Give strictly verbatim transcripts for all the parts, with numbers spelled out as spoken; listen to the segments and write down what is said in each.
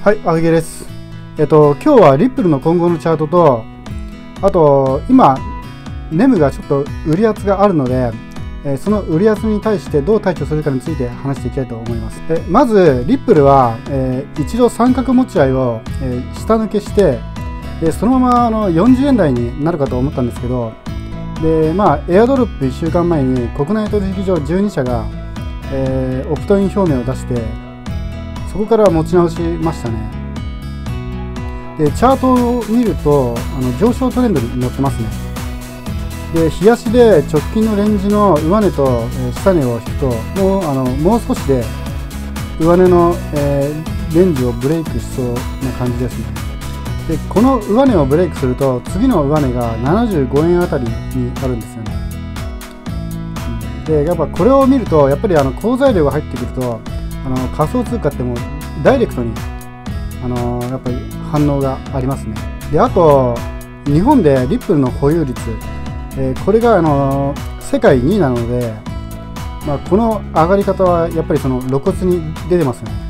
はい、あげです。えっと、今日はリップルの今後のチャートと、あと、今、ネムがちょっと売り圧があるので、えー、その売り圧に対してどう対処するかについて話していきたいと思います。えまず、リップルは、えー、一度三角持ち合いを、えー、下抜けして、でそのままあのよんじゅうえん台になるかと思ったんですけど、でまあ、エアドロップいっしゅうかんまえに国内取引所じゅうにしゃが、えー、オプトイン表明を出して、そこから持ち直しましたね。でチャートを見るとあの上昇トレンドに乗ってますね。で日足で直近のレンジの上値と、えー、下値を引くともうあのもう少しで上値の、えー、レンジをブレイクしそうな感じですね。でこの上値をブレイクすると次の上値がななじゅうごえんあたりにあるんですよね。でやっぱこれを見るとやっぱりあの好材料が入ってくるとあの仮想通貨ってもうダイレクトにあのやっぱり反応がありますね。であと日本でリップルの保有率、えー、これがあの世界にいなので、まあ、この上がり方はやっぱりその露骨に出てますよね。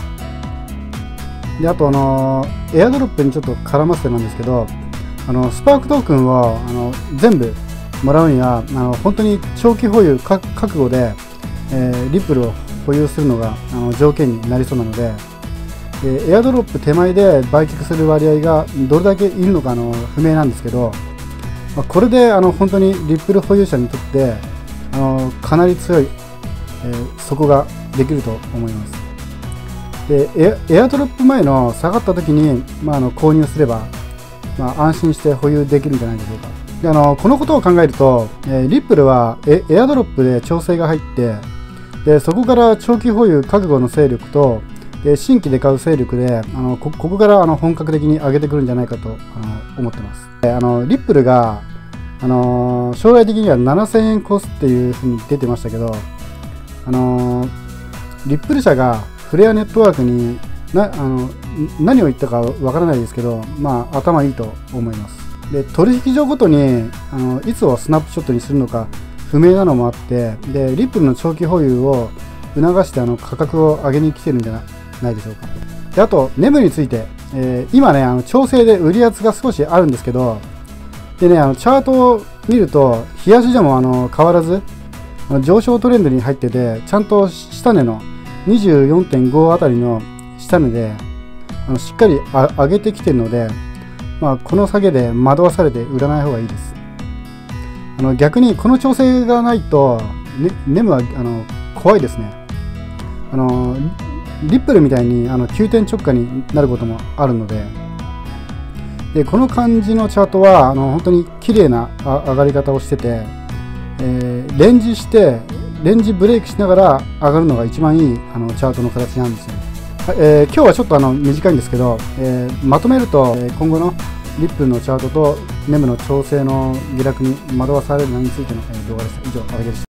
であとあのエアドロップにちょっと絡ませてなんですけど、あのスパークトークンをあの全部もらうにはあの本当に長期保有か覚悟で、えー、リップルを保有するのがあの条件になりそうなので、でエアドロップ手前で売却する割合がどれだけいるのかの不明なんですけど、まあ、これであの本当にリップル保有者にとってあのかなり強い、えー、底ができると思います。で エ, エアドロップ前の下がった時に、まあ、あの購入すれば、まあ、安心して保有できるんじゃないでしょうか。であのこのことを考えると、えー、リップルはエエアドロップで調整が入ってでそこから長期保有覚悟の勢力とで新規で買う勢力であの こ, ここからあの本格的に上げてくるんじゃないかとあの思ってます。であのリップルがあの将来的にはななせんえんコースっていうふうに出てましたけど、あのリップル社がフレアネットワークになあの何を言ったかわからないですけど、まあ、頭いいと思います。で取引所ごとにあのいつをスナップショットにするのか不明なのもあって、でリップルの長期保有を促してあの価格を上げに来てるんじゃないでしょうか。であとネムについて、えー、今ねあの調整で売り圧が少しあるんですけど、でねあのチャートを見ると日足でもあの変わらずあの上昇トレンドに入ってて、ちゃんと下値の にじゅうよんてんご あたりの下値であのしっかりあ上げてきてるので、まあ、この下げで惑わされて売らない方がいいです。あの逆にこの調整がないと、ね、ネムはあの怖いですね。あのリップルみたいにあの急転直下になることもあるので、でこの感じのチャートはあの本当に綺麗な上がり方をしてて、えー、レンジしてレンジブレイクしながら上がるのが一番いいあのチャートの形なんですよね。はい、えー、今日はちょっとあの短いんですけど、えー、まとめると、えー、今後のリップルのチャートとネムの調整の下落に惑わされるのについての動画でした。以上、あれでした。